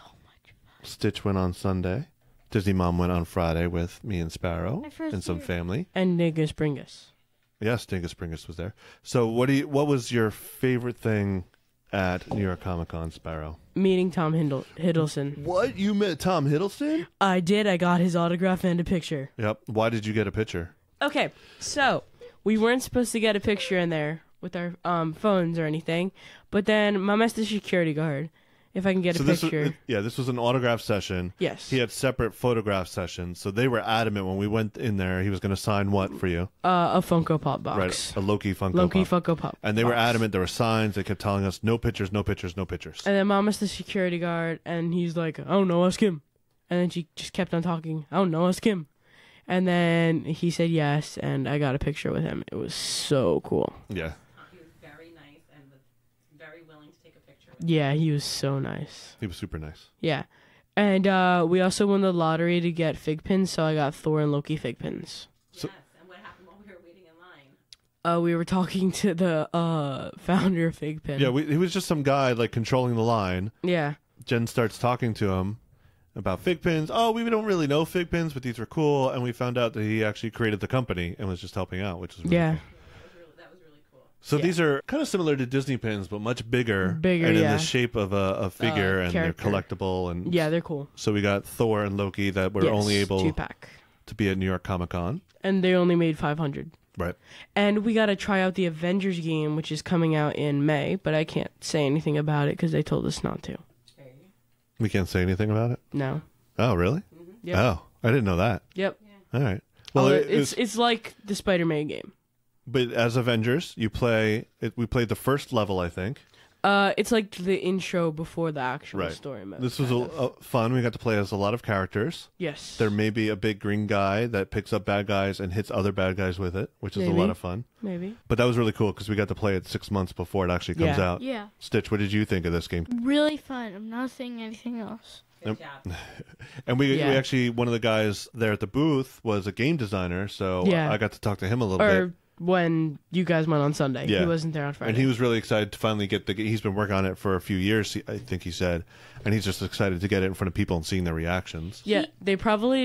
Stitch went on Sunday. Disney Mom went on Friday with me and Sparrow My first and some year. family. And Dingus Bringus. Yes, Dingus Pringus was there. So, what do you? What was your favorite thing at New York Comic Con, Sparrow? Meeting Tom Hindle- Hiddleston. What, you met Tom Hiddleston? I did. I got his autograph and a picture. Yep. Why did you get a picture? Okay, so we weren't supposed to get a picture in there with our um, phones or anything, but then Mom asked the security guard if I can get so a this picture. was, yeah, this was an autograph session. Yes. He had separate photograph sessions, so they were adamant when we went in there. He was going to sign what for you? Uh, a Funko Pop box. Right, a Loki Funko Loki Pop. Funko Pop. And they were box. adamant. There were signs. They kept telling us, no pictures, no pictures, no pictures. And then Mom asked the security guard, and he's like, I don't know, ask him. And then she just kept on talking, I don't know, ask him. And then he said yes, and I got a picture with him. It was so cool. Yeah. He was very nice and was very willing to take a picture with Yeah, he was so nice. He was super nice. Yeah. And uh, we also won the lottery to get fig pins, so I got Thor and Loki fig pins. So- Yes. And what happened while we were waiting in line? Uh, we were talking to the uh, founder of Fig Pin. Yeah, we, he was just some guy like controlling the line. Yeah. Jen starts talking to him about fig pins. Oh, we don't really know fig pins, but these were cool. And we found out that he actually created the company and was just helping out, which is really Yeah. cool. That was really, that was really cool. So Yeah. these are kind of similar to Disney pins, but much bigger. Bigger, and in yeah. the shape of a, a figure, Uh, and character. they're collectible. And Yeah, they're cool. so we got Thor and Loki that were Yes, only able two pack. to be at New York Comic Con. And they only made five hundred. Right. And we got to try out the Avengers game, which is coming out in May, but I can't say anything about it because they told us not to. Very. We can't say anything about it. No. Oh, really? Yep. Oh, I didn't know that. Yep. All right. Well, Well, it, it's it's, it's like the Spider-Man game. but as Avengers, you play. It, we played the first level, I think. Uh, it's like the intro before the actual Right. story mode. This was a, kind of. a fun. We got to play as a lot of characters. Yes. There may be a big green guy that picks up bad guys and hits other bad guys with it, which is a Maybe. lot of fun. Maybe. But that was really cool because we got to play it six months before it actually comes Yeah. out. Yeah. Stitch, what did you think of this game? Really fun. I'm not saying anything else. Good Yep. job. And we, Yeah. we actually, one of the guys there at the booth was a game designer, so Yeah. I got to talk to him a little Or bit. when you guys went on Sunday. Yeah. He wasn't there on Friday. And he was really excited to finally get the. He's been working on it for a few years, he- I think he said, and he's just excited to get it in front of people and seeing their reactions. Yeah, they probably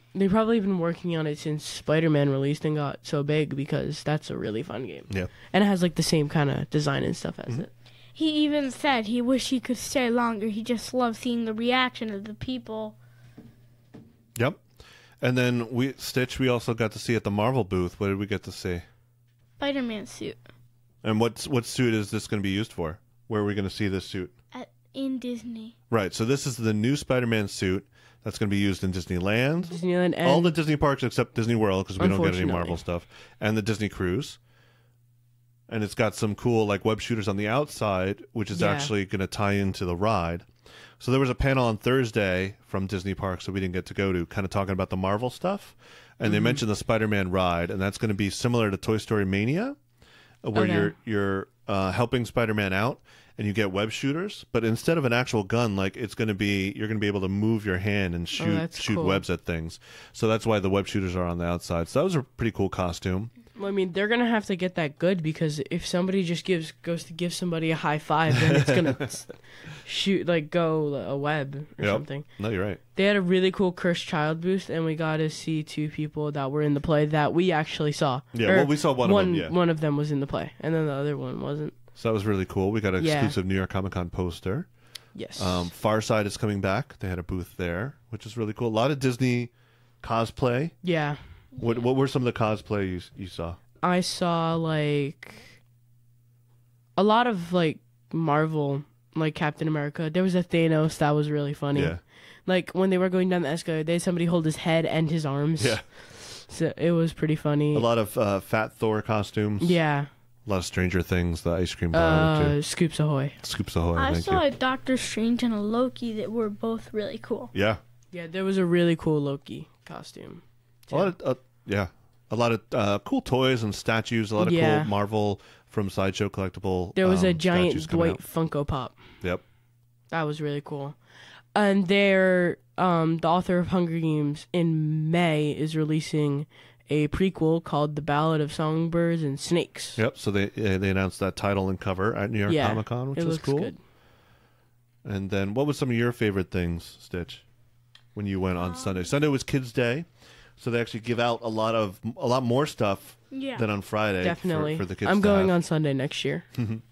They've probably been working on it since Spider-Man released and got so big because that's a really fun game. Yeah. And it has like the same kind of design and stuff as Mm-hmm. it. He even said he wished he could stay longer. He just loved seeing the reaction of the people. Yep. And then we Stitch. We also got to see at the Marvel booth. What did we get to see? Spider-Man suit And what what suit is this going to be used for? Where are we going to see this suit? at in Disney. Right. So this is the new Spider-Man suit that's going to be used in Disneyland. Disneyland and All the Disney parks except Disney World because we don't get any Unfortunately. Marvel stuff, and the Disney Cruise. And it's got some cool like web shooters on the outside, which is Yeah. actually going to tie into the ride. So there was a panel on Thursday from Disney Parks that we didn't get to go to, kind of talking about the Marvel stuff, and Mm-hmm. they mentioned the Spider-Man ride, and that's going to be similar to Toy Story Mania, where Okay. you're you're uh, helping Spider-Man out, and you get web shooters, but instead of an actual gun, like it's going to be, you're going to be able to move your hand and shoot that's shoot cool. webs at things. So that's why the web shooters are on the outside. So that was a pretty cool costume. Well, I mean, they're gonna have to get that good because if somebody just gives goes to give somebody a high five, then it's gonna shoot like go a web or Yep. something. No, you're right. They had a really cool cursed child booth, and we got to see two people that were in the play that we actually saw. Yeah, Or well, we saw one, one of them. Yeah, one of them was in the play, and then the other one wasn't. so that was really cool. We got an Yeah. exclusive New York Comic Con poster. Yes. Um, Far Side is coming back. They had a booth there, which is really cool. A lot of Disney cosplay. yeah. What what were some of the cosplay you you saw? I saw like a lot of like Marvel, like Captain America. There was a Thanos that was really funny. Yeah, Like when they were going down the escalator, they had somebody hold his head and his arms. yeah. So it was pretty funny. A lot of uh, Fat Thor costumes. Yeah. A lot of Stranger Things. The ice cream bar Uh, too. Scoops Ahoy. Scoops Ahoy. I Thank saw you. a Doctor Strange and a Loki that were both really cool. Yeah, Yeah, there was a really cool Loki costume. a lot of uh, yeah, a lot of uh, cool toys and statues. A lot of Yeah. cool Marvel from Sideshow collectible. There was a um, giant statues coming Dwight out. Funko Pop. Yep. That was really cool. And they're um, the author of Hunger Games in May is releasing a prequel called The Ballad of Songbirds and Snakes. Yep. So they uh, they announced that title and cover at New York Yeah, Comic Con, which it was looks cool. good. And then, what was some of your favorite things, Stitch, when you went on Sunday? Sunday was Kids Day, so they actually give out a lot of a lot more stuff Yeah. than on Friday. Definitely. for, for the kids. I'm to going have. on Sunday next year.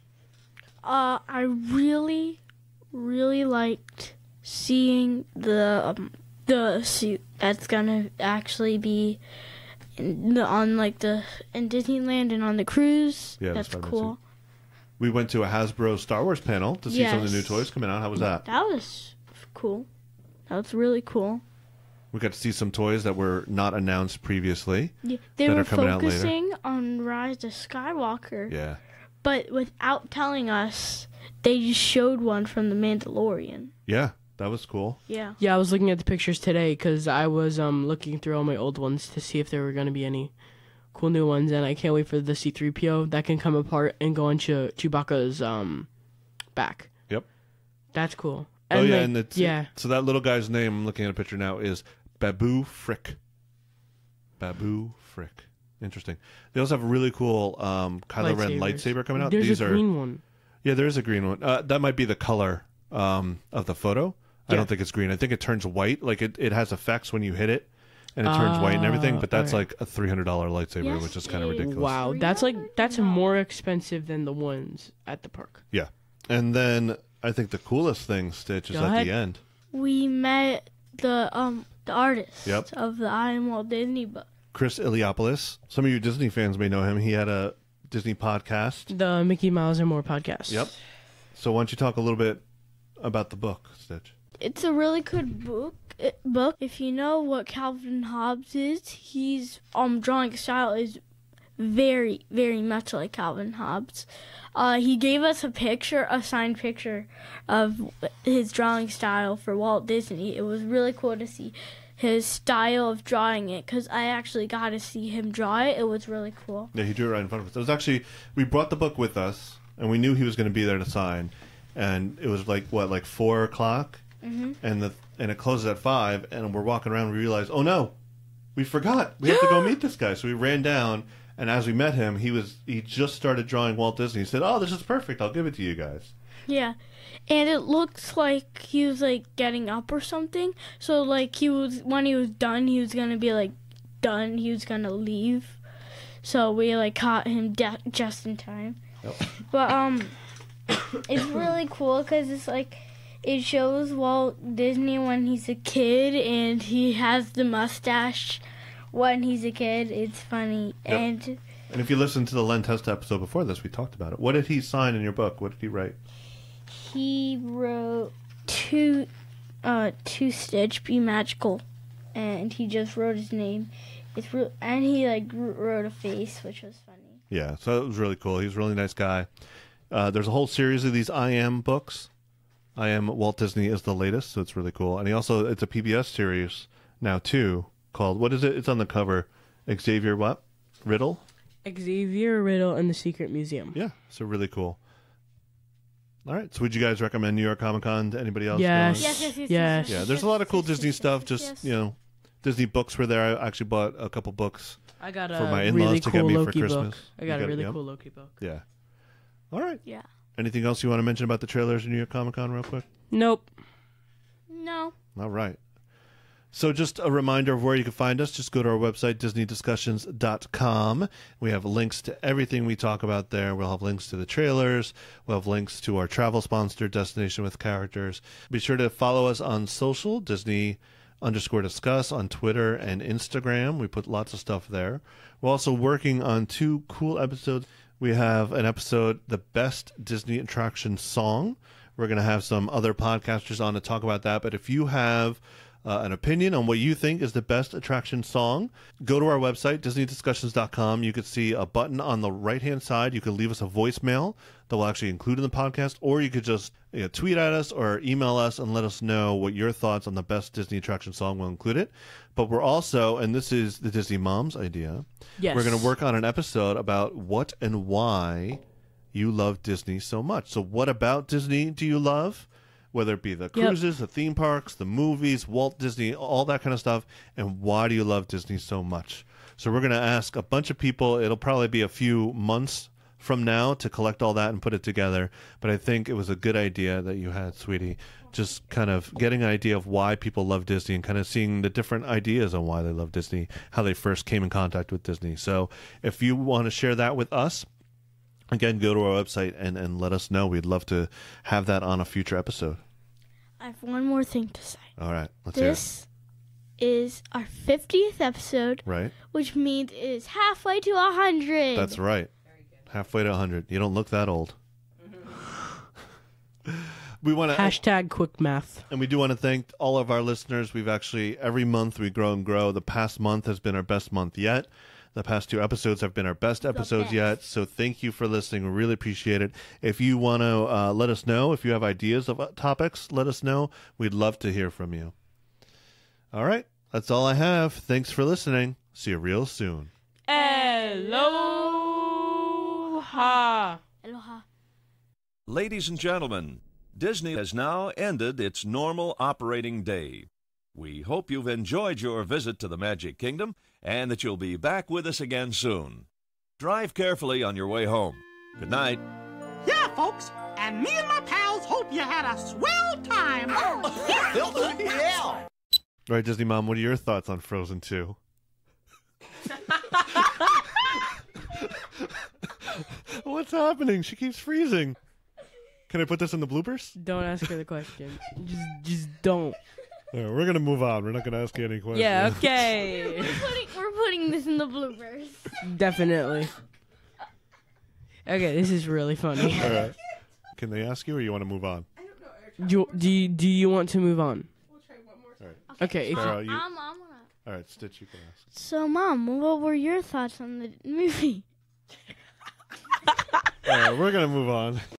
Uh, I really, really liked seeing the um, the suit that's gonna actually be in the, on like the in Disneyland and on the cruise. Yeah, the that's Spider-Man cool. We went to a Hasbro Star Wars panel to see some of the new Yes. toys coming out. How was that? That was cool. That was really cool. We got to see some toys that were not announced previously. Yeah, they That were are coming out later. focusing on Rise of Skywalker, Yeah. but without telling us, they just showed one from The Mandalorian. Yeah, that was cool. Yeah. Yeah, I was looking at the pictures today because I was um looking through all my old ones to see if there were going to be any cool new ones, and I can't wait for the C three P O that can come apart and go on Chew- Chewbacca's um back. Yep. That's cool. oh yeah, like, and it's, yeah, So that little guy's name, I'm looking at a picture now, is Babu Frick. Babu Frick. Interesting. They also have a really cool um, Kylo Ren lightsabers. lightsaber coming out. There's These a are green one. yeah, there is a green one. Uh, that might be the color um, of the photo. I Yeah. don't think it's green. I think it turns white. Like it, it has effects when you hit it, and it turns white and everything. Ah, But that's alright. like a three hundred dollar lightsaber, Yes, which is kind of it is. ridiculous. Wow, that's like that's more expensive than the ones at the park. Yeah. And then I think the coolest thing, Stitch, is Go at ahead. the end. We met the um the artist Yep. of the I Am Walt Disney book. Chris Iliopoulos. Some of you Disney fans may know him. He had a Disney podcast. The Mickey Mouse and More podcast. Yep. So why don't you talk a little bit about the book, Stitch? It's a really good book. eh, Book. If you know what Calvin Hobbes is, he's um drawing style is very very much like Calvin Hobbes. Uh, he gave us a picture, a signed picture of his drawing style for Walt Disney. It was really cool to see his style of drawing it because I actually got to see him draw it. It was really cool. Yeah, he drew it right in front of us. It was actually, we brought the book with us, and we knew he was going to be there to sign. And it was like, what, like four o'clock? Mm-hmm. And the and it closes at five, and we're walking around, and we realized, oh no, we forgot. We have to go meet this guy. So we ran down, And as we met him, he was he just started drawing Walt Disney. He said, "Oh, this is perfect. I'll give it to you guys." Yeah, and it looks like he was like getting up or something. So like he was when he was done, he was gonna be like done. He was gonna leave. So we like caught him de- just in time. Yep. But um, it's really cool because it's like it shows Walt Disney when he's a kid, and he has the mustache when he's a kid. It's funny. Yep. And And if you listen to the Len Testa episode before this, we talked about it. What did he sign in your book? What did he write? he wrote two, uh, two Stitch Be Magical, and he just wrote his name. It's re- and he like wrote a face, which was funny. Yeah, so it was really cool. He's a really nice guy. Uh, there's a whole series of these I Am books. I Am Walt Disney is the latest, so it's really cool. And he also, it's a P B S series now too, called, what is it? It's on the cover. Xavier what? Riddle? Xavier Riddle and the Secret Museum. Yeah, so really cool. All right, so would you guys recommend New York Comic Con to anybody else? Yes. going? Yes, yes, yes, Yes. Yeah, there's a lot of cool Disney stuff. Just, you know, Disney books were there. I actually bought a couple books I got a for my in-laws really to cool get me for Loki Christmas. book. I You got a got it, really yep. cool Loki book. Yeah. All right. Yeah. Anything else you want to mention about the trailers in New York Comic Con real quick? Nope. No. All right. So just a reminder of where you can find us. Just go to our website, disney discussions dot com. We have links to everything we talk about there. We'll have links to the trailers. We'll have links to our travel sponsor, Destination with Characters. Be sure to follow us on social, Disney underscore discuss on Twitter and Instagram. We put lots of stuff there. We're also working on two cool episodes. We have an episode, The Best Disney Attraction Song. We're going to have some other podcasters on to talk about that. But if you have uh, an opinion on what you think is the best attraction song, go to our website, disney discussions dot com. You can see a button on the right-hand side. You can leave us a voicemail that we'll actually include in the podcast, or you could just you know, tweet at us or email us and let us know what your thoughts on the best Disney attraction song. We'll include it. But we're also, and this is the Disney Moms idea, Yes. we're going to work on an episode about what and why you love Disney so much. So what about Disney do you love? Whether it be the cruises, the theme parks, the movies, Walt Disney, all that kind of stuff. And why do you love Disney so much? So we're going to ask a bunch of people. It'll probably be a few months from now to collect all that and put it together. But I think it was a good idea that you had, sweetie. Just kind of getting an idea of why people love Disney and kind of seeing the different ideas on why they love Disney, how they first came in contact with Disney. So if you want to share that with us, again, go to our website and, and let us know. We'd love to have that on a future episode. I have one more thing to say. All right, let's This is our fiftieth episode, hear it. Right? which means it is halfway to one hundred. That's right. Halfway to one hundred. You don't look that old. We want to Hashtag quick math. And we do want to thank all of our listeners. We've actually, every month we grow and grow. The past month has been our best month yet. The past two episodes have been our best episodes best. yet. So thank you for listening. We really appreciate it. If you want to uh, let us know, if you have ideas of uh, topics, let us know. We'd love to hear from you. All right. That's all I have. Thanks for listening. See you real soon. Aloha. Aloha. Ladies and gentlemen, Disney has now ended its normal operating day. We hope you've enjoyed your visit to the Magic Kingdom and that you'll be back with us again soon. Drive carefully on your way home. Good night. Yeah, folks, and me and my pals hope you had a swell time. Yeah. All right, Disney Mom, what are your thoughts on Frozen two? What's happening? She keeps freezing. Can I put this in the bloopers? Don't ask her the question. Just, just don't. All right, we're going to move on. We're not going to ask you any questions. Yeah, okay. We're putting, we're putting this in the bloopers. Definitely. Okay, this is really funny. All right. Can they ask you, or you want to move on? Do you, do you, do you want to move on? We'll try one more time. Okay. If, Sarah, you- Mom, Mom, Mom. All right, Stitch, you can ask. So, Mom, what were your thoughts on the movie? All right, we're going to move on.